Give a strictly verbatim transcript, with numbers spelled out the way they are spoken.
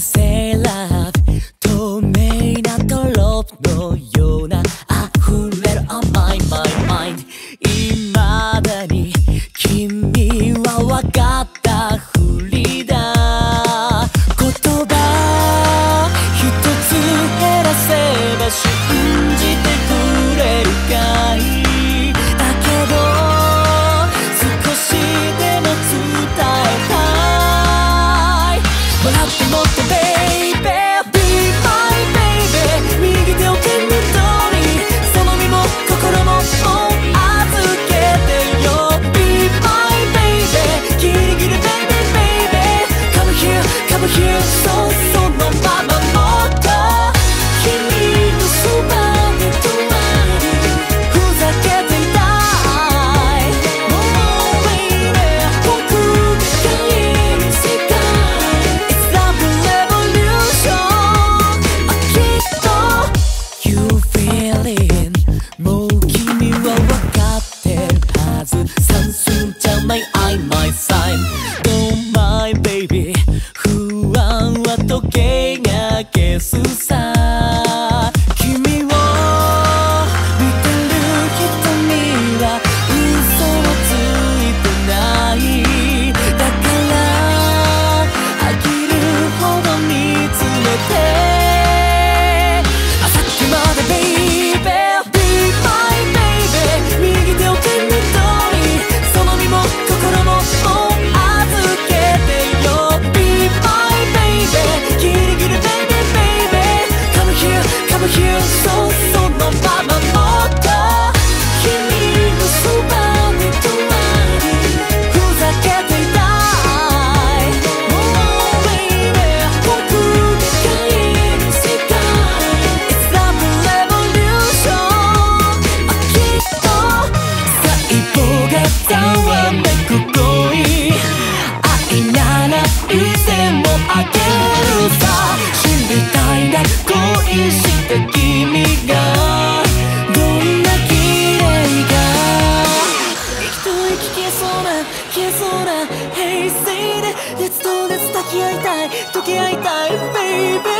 say love 透明なドロップのような溢れる on my my mind 未だに君は分かったふりだ言葉一つ減らせば信じてくれるかいだけど少しでも伝えたい笑ってもっと baby be my baby 右手を手に取りその身も心も預けてよ be my baby ギリギリ baby baby come here come here そうそのままもっと君のそばで止まりふざけていたいもう baby 僕が変える世界 It's love revolution あきっと You feeling もう君は分かってるはず Something tell my eye my sign Don't mind baby 不安は時計が消すさ君を見てる瞳は嘘をついてないだから飽きるほど見つめてあさっきまで baby be my baby 右手を手に取りその身も心ももう預けてよ be my baby ギリギリ baby baby come here come here そうそのままもっと君のそばに止まりふざけていたいもう baby 僕が変える世界 It's love revolution あきっと細胞がざわめく恋愛ならいつでもあげるさ知りたいな恋した君がどんな綺麗か一息消えそうな消えそうな平成で熱と熱抱き合いたい溶け合いたい baby